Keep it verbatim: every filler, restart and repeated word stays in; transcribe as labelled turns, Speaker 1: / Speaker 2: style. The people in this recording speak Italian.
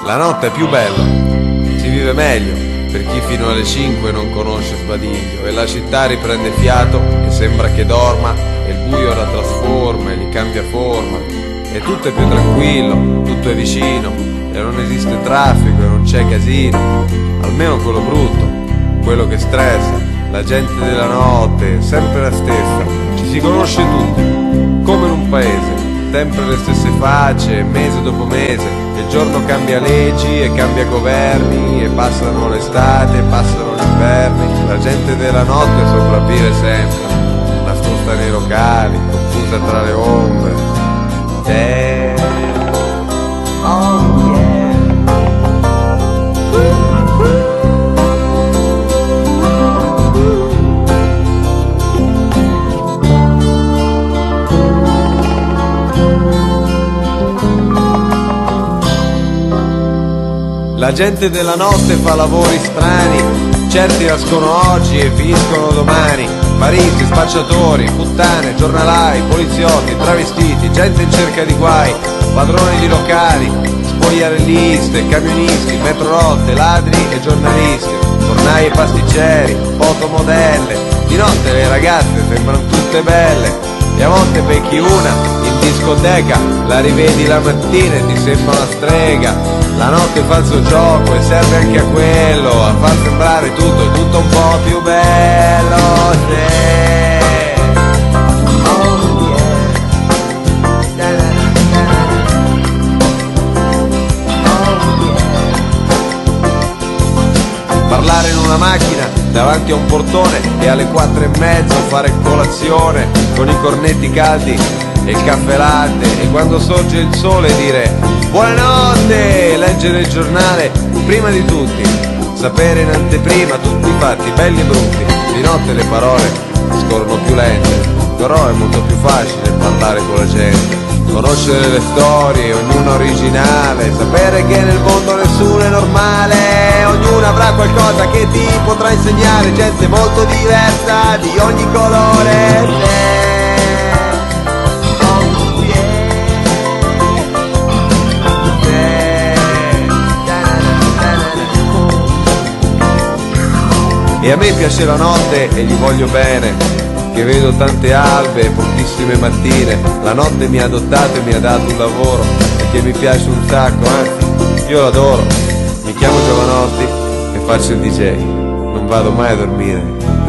Speaker 1: La notte è più bella, si vive meglio per chi fino alle cinque non conosce sbadiglio, e la città riprende fiato e sembra che dorma, e il buio la trasforma e li cambia forma, e tutto è più tranquillo, tutto è vicino, e non esiste traffico e non c'è casino, almeno quello brutto, quello che stressa. La gente della notte è sempre la stessa, ci si conosce tutti, come in un paese, sempre le stesse facce, mese dopo mese, il giorno cambia leggi e cambia governi, e passano l'estate e passano gli inverni, la gente della notte sopravvive sempre, nascosta nei locali, confusa tra le ombre. Damn. Oh yeah. La gente della notte fa lavori strani, certi nascono oggi e finiscono domani. Mariti, spacciatori, puttane, giornalai, poliziotti, travestiti, gente in cerca di guai, padroni di locali, spogliarelliste, camionisti, metrorotte, ladri e giornalisti, fornai e pasticceri, fotomodelle. Di notte le ragazze sembrano tutte belle, e a volte becchi una in discoteca, la rivedi la mattina e ti sembra una strega. La notte fa il suo gioco e serve anche a quello, a far sembrare tutto, tutto un po' più bello, sì. Oh yeah. Oh yeah. Parlare in una macchina davanti a un portone e alle quattro e mezzo fare colazione con i cornetti caldi e il caffè latte, e quando sorge il sole dire buonanotte, leggere il giornale prima di tutti, sapere in anteprima tutti i fatti belli e brutti. Di notte le parole scorrono più lente, però è molto più facile parlare con la gente, conoscere le storie, ognuna originale, sapere che nel mondo nessuno è normale, ognuno avrà qualcosa che ti potrà insegnare, gente molto diversa di ogni colore. E a me piace la notte e gli voglio bene, che vedo tante albe e pochissime mattine. La notte mi ha adottato e mi ha dato un lavoro, e che mi piace un sacco, anzi, io l'adoro. Mi chiamo Giovanotti e faccio il D J, non vado mai a dormire.